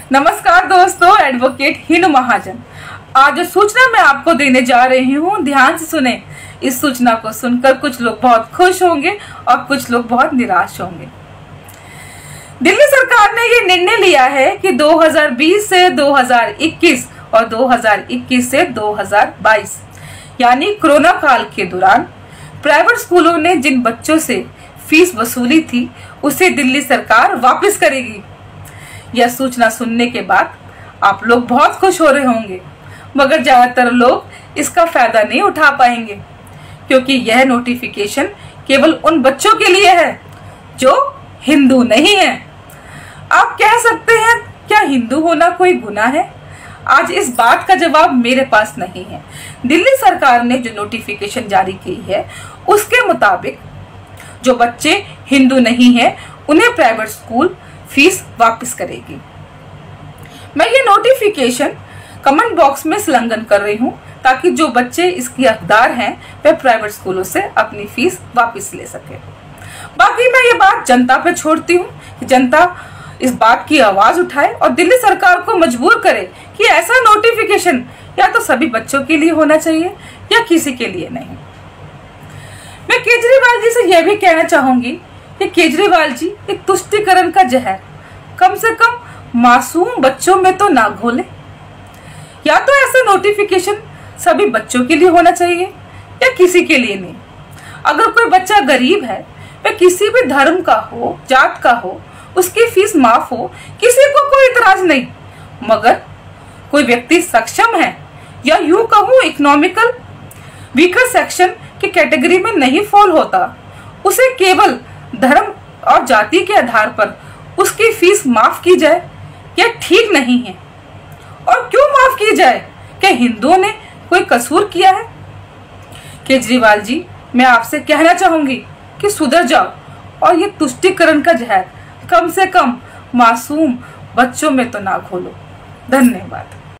नमस्कार दोस्तों, एडवोकेट हिनु महाजन। आज जो सूचना मैं आपको देने जा रही हूँ, ध्यान से सुने। इस सूचना को सुनकर कुछ लोग बहुत खुश होंगे और कुछ लोग बहुत निराश होंगे। दिल्ली सरकार ने ये निर्णय लिया है कि 2020 से 2021 और 2021 से 2022 यानी कोरोना काल के दौरान प्राइवेट स्कूलों ने जिन बच्चों से फीस वसूली थी उसे दिल्ली सरकार वापस करेगी। यह सूचना सुनने के बाद आप लोग बहुत खुश हो रहे होंगे, मगर ज्यादातर लोग इसका फायदा नहीं उठा पाएंगे, क्योंकि यह नोटिफिकेशन केवल उन बच्चों के लिए है जो हिंदू नहीं है। आप कह सकते हैं, क्या हिंदू होना कोई गुनाह है? आज इस बात का जवाब मेरे पास नहीं है। दिल्ली सरकार ने जो नोटिफिकेशन जारी की है उसके मुताबिक जो बच्चे हिंदू नहीं है उन्हें प्राइवेट स्कूल फीस वापस करेगी। मैं ये नोटिफिकेशन कमेंट बॉक्स में संलग्न कर रही हूँ ताकि जो बच्चे इसके हकदार हैं वे प्राइवेट स्कूलों से अपनी फीस वापस ले सके। बाकी मैं ये बात जनता पे छोड़ती हूँ कि जनता इस बात की आवाज उठाए और दिल्ली सरकार को मजबूर करे कि ऐसा नोटिफिकेशन या तो सभी बच्चों के लिए होना चाहिए या किसी के लिए नहीं। मैं केजरीवाल जी से यह भी कहना चाहूंगी कि केजरीवाल जी, एक तुष्टीकरण का जहर कम से कम मासूम बच्चों में तो ना घोले। या तो ऐसा नोटिफिकेशन सभी बच्चों के लिए होना चाहिए या किसी के लिए नहीं। अगर कोई बच्चा गरीब है, वह किसी भी धर्म का हो, जात का हो, उसकी फीस माफ हो, किसी को कोई इतराज नहीं। मगर कोई व्यक्ति सक्षम है या यूं कहूं इकोनॉमिकल वीकर सेक्शन की कैटेगरी में नहीं फॉल होता, उसे केवल धर्म और जाति के आधार पर उसकी फीस माफ की जाए, यह ठीक नहीं है। और क्यों माफ की जाए? क्या हिंदुओं ने कोई कसूर किया है? केजरीवाल जी, मैं आपसे कहना चाहूंगी कि सुधर जाओ और ये तुष्टीकरण का जहर कम से कम मासूम बच्चों में तो ना घोलो। धन्यवाद।